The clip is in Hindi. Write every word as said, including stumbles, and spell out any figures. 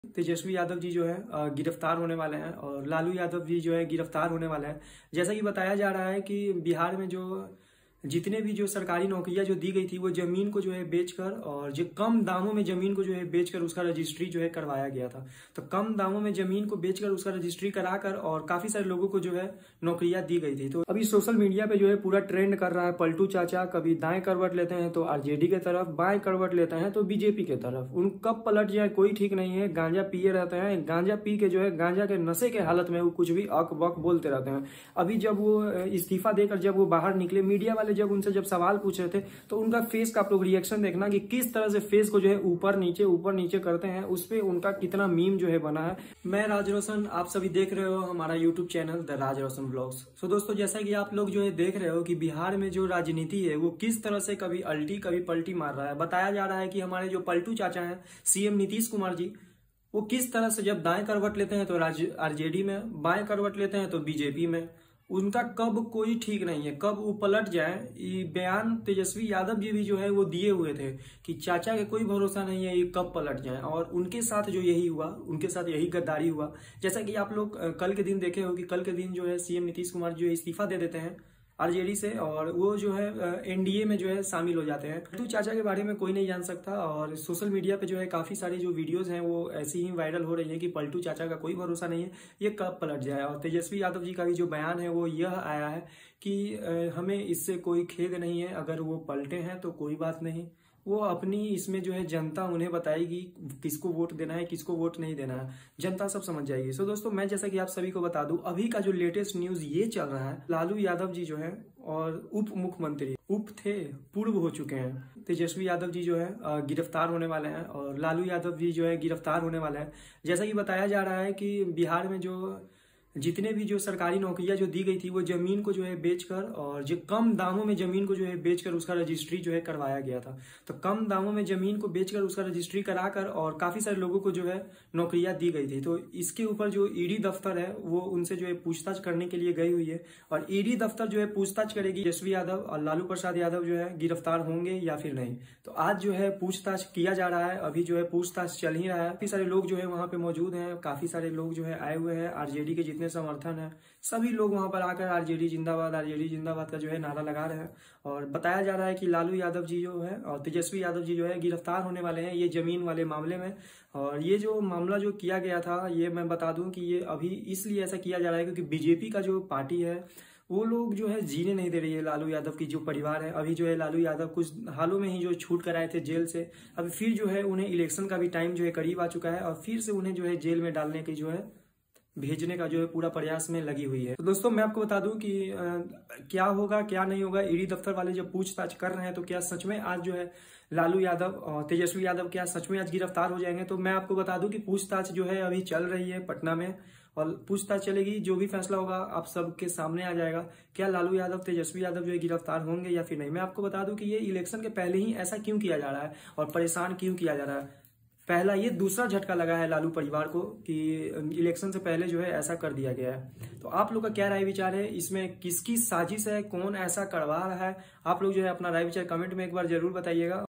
तेजस्वी यादव जी जो है गिरफ्तार होने वाले हैं और लालू यादव जी जो है गिरफ्तार होने वाले हैं। जैसा कि बताया जा रहा है कि बिहार में जो जितने भी जो सरकारी नौकरियां जो दी गई थी वो जमीन को जो है बेचकर और जो कम दामों में जमीन को जो है बेचकर उसका रजिस्ट्री जो है करवाया गया था। तो कम दामों में जमीन को बेचकर उसका रजिस्ट्री कराकर और काफी सारे लोगों को जो है नौकरियां दी गई थी। तो अभी सोशल मीडिया पे जो है पूरा ट्रेंड कर रहा है पलटू चाचा, कभी दाएं करवट लेते हैं तो आरजेडी के तरफ, बाएं करवट लेते हैं तो बीजेपी के तरफ। उन कब पलट जाए कोई ठीक नहीं है। गांजा पिए रहते हैं, गांजा पी के जो है गांजा के नशे के हालत में वो कुछ भी अक बक बोलते रहते हैं। अभी जब वो इस्तीफा देकर जब वो बाहर निकले, मीडिया वाले जब उनसे जब सवाल पूछ रहे थे तो उनका फेस का आप लोग रिएक्शन देखना कि किस तरह से फेस को जो है ऊपर नीचे ऊपर नीचे करते हैं, उस पे उनका कितना मीम जो है बना है। मैं राज रोशन, आप सभी देख रहे हो हमारा YouTube channel the Raj Roshan blogs. So दोस्तों, जैसा कि आप लोग जो है देख रहे हो कि बिहार में जो राजनीति है वो किस तरह से कभी अल्टी कभी पलटी मार रहा है। बताया जा रहा है कि हमारे जो पलटू चाचा है सीएम नीतीश कुमार जी, वो किस तरह से जब दाएं करवट लेते हैं तो आरजेडी में, बाएं करवट लेते हैं तो बीजेपी में। उनका कब कोई ठीक नहीं है, कब वो पलट जाए। ये बयान तेजस्वी यादव जी भी जो है वो दिए हुए थे कि चाचा के कोई भरोसा नहीं है, ये कब पलट जाए। और उनके साथ जो यही हुआ, उनके साथ यही गद्दारी हुआ। जैसा कि आप लोग कल के दिन देखे हो कि कल के दिन जो है सीएम नीतीश कुमार जो है इस्तीफा दे देते हैं आरजेडी से और वो जो है एनडीए में जो है शामिल हो जाते हैं। तो चाचा के बारे में कोई नहीं जान सकता और सोशल मीडिया पे जो है काफी सारी जो वीडियोस हैं वो ऐसी ही वायरल हो रही है कि पलटू चाचा का कोई भरोसा नहीं है, ये कब पलट जाए। और तेजस्वी यादव जी का भी जो बयान है वो यह आया है कि हमें इससे कोई खेद नहीं है, अगर वो पलटे हैं तो कोई बात नहीं, वो अपनी इसमें जो है जनता उन्हें बताएगी किसको वोट देना है किसको वोट नहीं देना है, जनता सब समझ जाएगी। सो दोस्तों, मैं जैसा कि आप सभी को बता दूं, अभी का जो लेटेस्ट न्यूज ये चल रहा है, लालू यादव जी जो है और उप मुख्यमंत्री, उप थे पूर्व हो चुके हैं, तेजस्वी यादव जी जो है गिरफ्तार होने वाले हैं और लालू यादव जी जो है गिरफ्तार होने वाले हैं। जैसा कि बताया जा रहा है कि बिहार में जो जितने भी जो सरकारी नौकरियां जो दी गई थी वो जमीन को जो है बेचकर और जो कम दामों में जमीन को जो है बेचकर उसका रजिस्ट्री जो है करवाया गया था। तो कम दामों में जमीन को बेचकर उसका रजिस्ट्री कराकर और काफी सारे लोगों को जो है नौकरियां दी गई थी। तो इसके ऊपर जो ईडी दफ्तर है वो उनसे जो है पूछताछ करने के लिए गई हुई है और ईडी दफ्तर जो है पूछताछ करेगी तेजस्वी यादव और लालू प्रसाद यादव जो है गिरफ्तार होंगे या फिर नहीं। तो आज जो है पूछताछ किया जा रहा है, अभी जो है पूछताछ चल ही रहा है। काफी सारे लोग जो है वहां पे मौजूद हैं, काफी सारे लोग जो है आए हुए हैं, आरजेडी के समर्थन है, सभी लोग वहां पर आकर आरजेडी जिंदाबाद आरजेडी जिंदाबाद का जो है नारा लगा रहे हैं। और बताया जा रहा है कि लालू यादव जी जो है और तेजस्वी यादव जी जो है गिरफ्तार होने वाले हैं ये जमीन वाले मामले में। और ये जो मामला जो किया गया था, ये मैं बता दूं कि ये अभी इसलिए ऐसा किया जा रहा है क्योंकि बीजेपी का जो पार्टी है वो लोग जो है जीने नहीं दे रही है लालू यादव की जो परिवार है। अभी जो है लालू यादव कुछ हालों में ही जो छूट कर आए थे जेल से, अभी फिर जो है उन्हें इलेक्शन का भी टाइम जो है करीब आ चुका है और फिर से उन्हें जो है जेल में डालने की जो है भेजने का जो है पूरा प्रयास में लगी हुई है। तो दोस्तों, मैं आपको बता दूं कि आ, क्या होगा क्या नहीं होगा। ईडी दफ्तर वाले जब पूछताछ कर रहे हैं तो क्या सच में आज जो है लालू यादव और तेजस्वी यादव क्या सच में आज गिरफ्तार हो जाएंगे। तो मैं आपको बता दूं कि पूछताछ जो है अभी चल रही है पटना में और पूछताछ चलेगी, जो भी फैसला होगा आप सबके सामने आ जाएगा। क्या लालू यादव तेजस्वी यादव जो है गिरफ्तार होंगे या फिर नहीं। मैं आपको बता दूं कि ये इलेक्शन के पहले ही ऐसा क्यों किया जा रहा है और परेशान क्यों किया जा रहा है। पहला ये दूसरा झटका लगा है लालू परिवार को कि इलेक्शन से पहले जो है ऐसा कर दिया गया है। तो आप लोग का क्या राय विचार है, इसमें किसकी साजिश है, कौन ऐसा करवा रहा है। आप लोग जो है अपना राय विचार कमेंट में एक बार जरूर बताइएगा।